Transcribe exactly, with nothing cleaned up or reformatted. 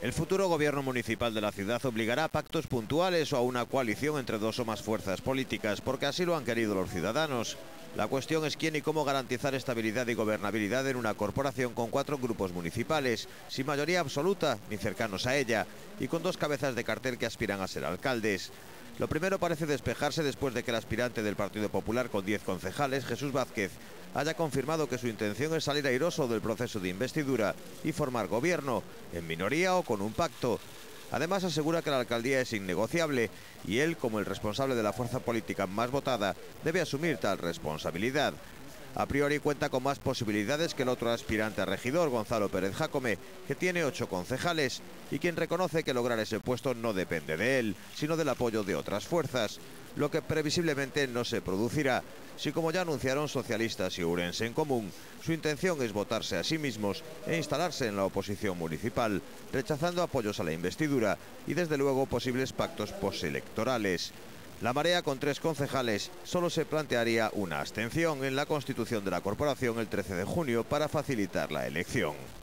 El futuro gobierno municipal de la ciudad obligará a pactos puntuales o a una coalición entre dos o más fuerzas políticas, porque así lo han querido los ciudadanos. La cuestión es quién y cómo garantizar estabilidad y gobernabilidad en una corporación con cuatro grupos municipales, sin mayoría absoluta ni cercanos a ella, y con dos cabezas de cartel que aspiran a ser alcaldes. Lo primero parece despejarse después de que el aspirante del Partido Popular con diez concejales, Jesús Vázquez, haya confirmado que su intención es salir airoso del proceso de investidura y formar gobierno, en minoría o con un pacto. Además asegura que la alcaldía es innegociable y él, como el responsable de la fuerza política más votada, debe asumir tal responsabilidad. A priori cuenta con más posibilidades que el otro aspirante a regidor, Gonzalo Pérez Jácome, que tiene ocho concejales y quien reconoce que lograr ese puesto no depende de él, sino del apoyo de otras fuerzas, lo que previsiblemente no se producirá, si como ya anunciaron socialistas y Ourense en Común, su intención es votarse a sí mismos e instalarse en la oposición municipal, rechazando apoyos a la investidura y desde luego posibles pactos postelectorales. La Marea, con tres concejales, solo se plantearía una abstención en la constitución de la corporación el trece de junio para facilitar la elección.